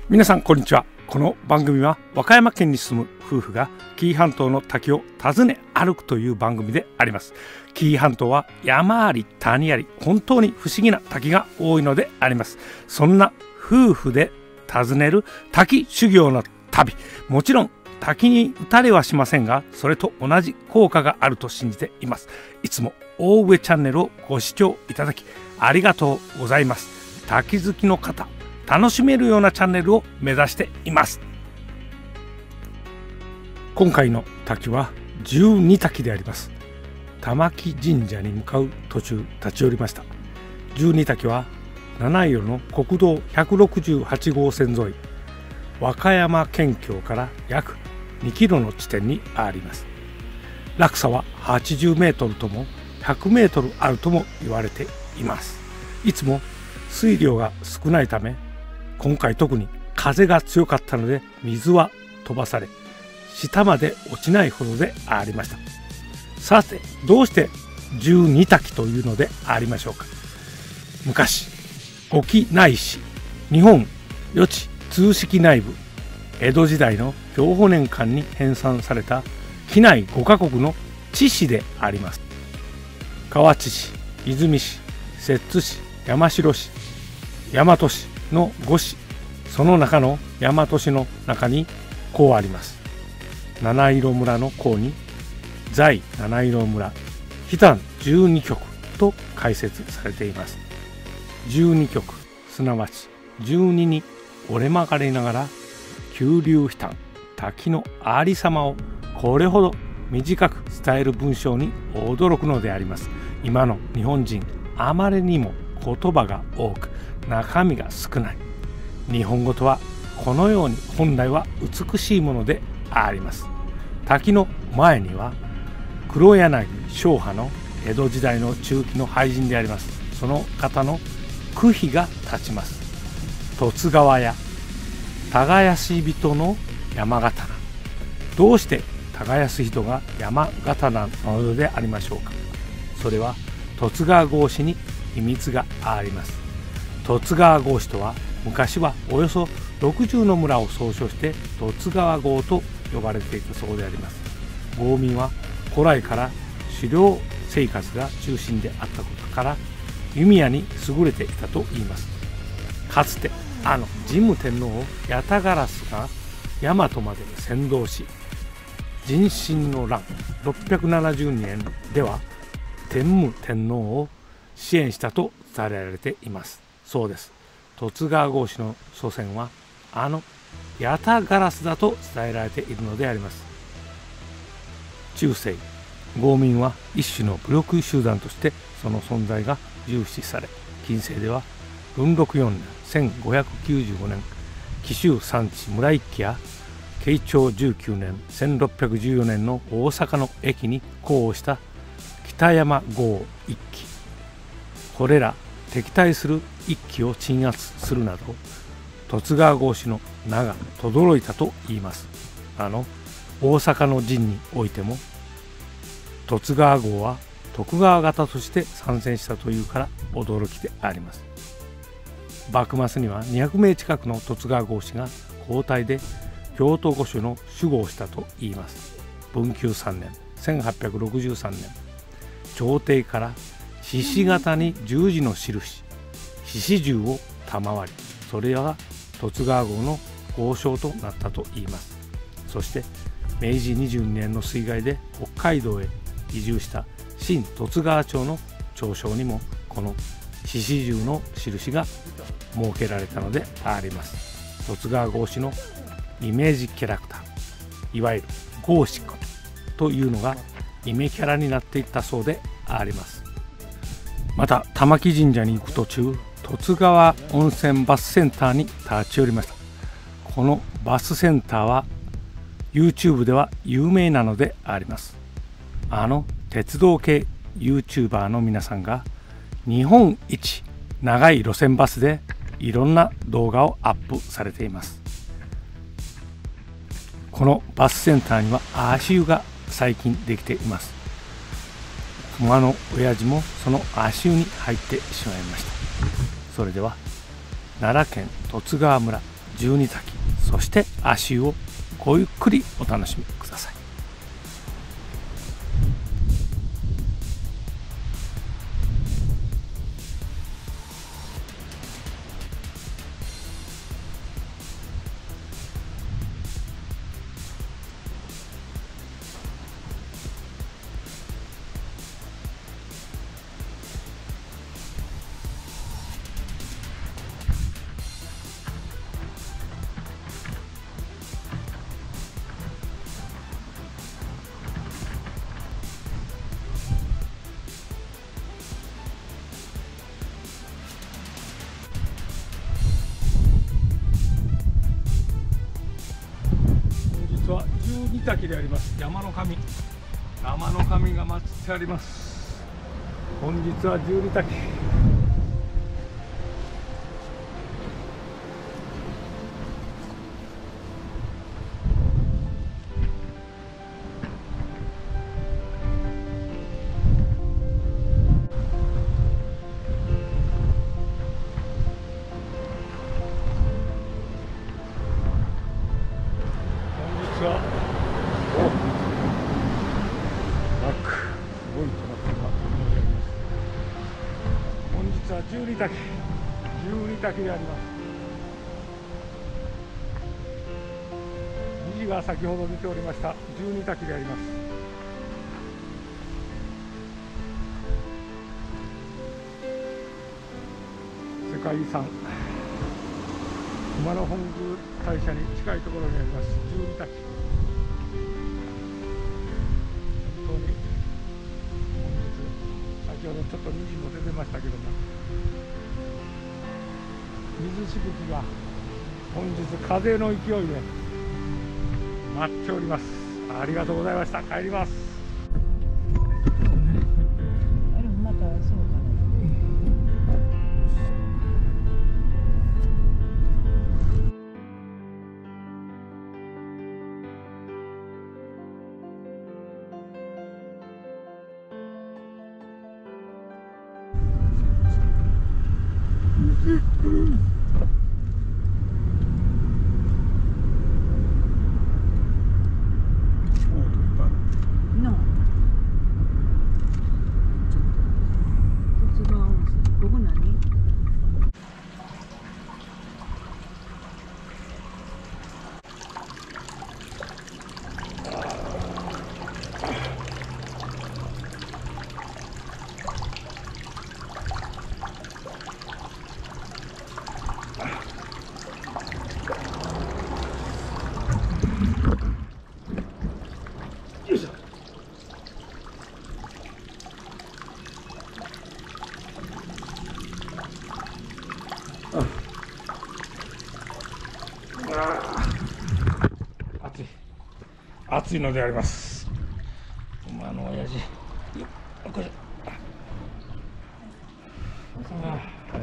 皆さんこんにちは。この番組は和歌山県に住む夫婦が紀伊半島の滝を訪ね歩くという番組であります。紀伊半島は山あり谷あり、本当に不思議な滝が多いのであります。そんな夫婦で訪ねる滝修行の旅、もちろん滝に打たれはしませんが、それと同じ効果があると信じています。いつも大上チャンネルをご視聴いただきありがとうございます。滝好きの方、楽しめるようなチャンネルを目指しています。今回の滝は12滝であります。玉木神社に向かう途中立ち寄りました。12滝は七色の国道168号線沿い、和歌山県境から約2キロの地点にあります。落差は80メートルとも100メートルあるとも言われています。いつも水量が少ないため、今回特に風が強かったので水は飛ばされ、下まで落ちないほどでありました。さて、どうして12滝というのでありましょうか。昔、沖内市日本予知通識内部、江戸時代の享保年間に編纂された畿内5カ国の知史であります。河内市、出水市、摂津市、山城市、大和市の5市、その中の大和市の中にこうあります。七色村の項に在七色村飛丹12局と解説されています。12局、すなわち12に折れ曲がりながら急流飛丹、滝のありさまをこれほど短く伝える文章に驚くのであります。今の日本人、あまりにも言葉が多く中身が少ない。日本語とはこのように本来は美しいものであります。滝の前には黒柳正派の江戸時代の中期の俳人であります、その方の句碑が立ちます。十津川や耕人の山刀。どうして耕人が山刀なのでありましょうか。それは十津川郷士に秘密があります。十津川郷士とは昔はおよそ60の村を総称して十津川郷と呼ばれていたそうであります。郷民は古来から狩猟生活が中心であったことから弓矢に優れていたといいます。かつて神武天皇を八咫烏が大和まで先導し、壬申の乱672年では天武天皇を支援したと伝えられています。そうです。十津川郷士の祖先は八咫烏だと伝えられているのであります。中世、郷民は一種の武力集団としてその存在が重視され、近世では文禄4年1595年紀州山地村一揆や慶長19年1614年の大阪の駅に呼応した北山郷一揆、これら敵対する一揆を鎮圧するなど十津川郷士の名が轟いたといいます。大阪の陣においても十津川郷は徳川方として参戦したというから驚きであります。幕末には200名近くの十津川郷士が交代で京都御所の守護をしたといいます。文久3年1863年、朝廷から獅子型に十字の印、獅子銃を賜り、それが十津川郷の豪商となったといいます。そして明治22年の水害で北海道へ移住した新十津川町の町章にもこの獅子銃の印が設けられたのであります。十津川郷士のイメージキャラクター、いわゆる郷士君というのがイメキャラになっていったそうであります。また玉木神社に行く途中、十津川温泉バスセンターに立ち寄りました。このバスセンターは YouTube では有名なのであります。鉄道系 YouTuber の皆さんが日本一長い路線バスでいろんな動画をアップされています。このバスセンターには足湯が最近できています。熊の親父もその足湯に入ってしまいました。それでは奈良県十津川村十二滝、そして足湯をごゆっくりお楽しみください。は十二滝であります。山の神が祀ってあります。本日は十二滝。本日は十二滝であります。虹が先ほど出ておりました十二滝であります。世界遺産熊野本宮大社に近いところにあります十二滝。先ほどちょっと虹も出てましたけども、水しぶきが本日風の勢いで舞っております。ありがとうございました。帰ります。 あれまたそうかな。 暑いのであります。馬の親父。よっこいしょ。はい。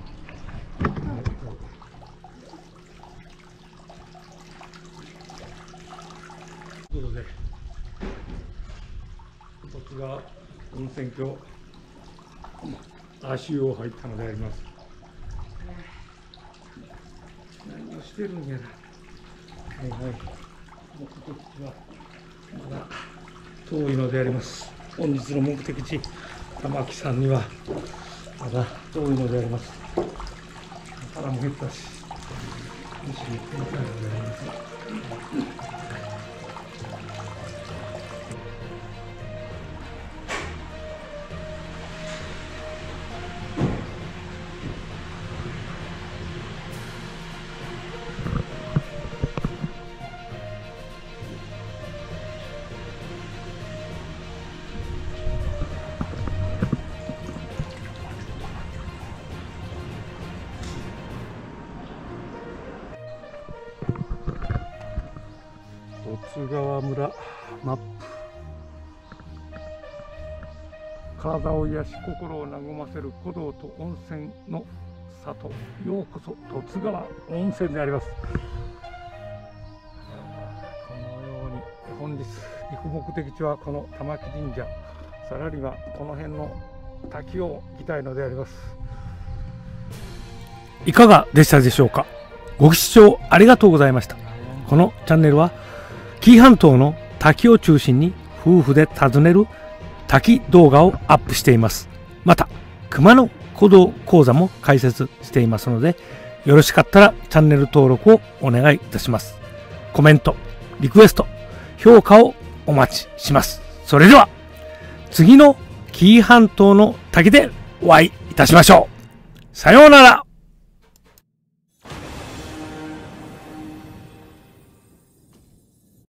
ということで、十津川温泉郷足湯を入ったのであります。何をしてるんやな。はいはい。こっちはまだ遠いのであります。本日の目的地玉木山にはまだ遠いのであります。腹も減ったし飯に行ってみたいのであります。十津川村マップ。体を癒し心を和ませる古道と温泉の里、ようこそ十津川温泉であります。このように本日行く目的地はこの玉木神社、さらにはこの辺の滝を行きたいのであります。いかがでしたでしょうか。 ご視聴ありがとうございました。このチャンネルは紀伊半島の滝を中心に夫婦で訪ねる滝動画をアップしています。また熊野古道講座も開設していますので、よろしかったらチャンネル登録をお願いいたします。コメント、リクエスト、評価をお待ちします。それでは次の紀伊半島の滝でお会いいたしましょう。さようなら。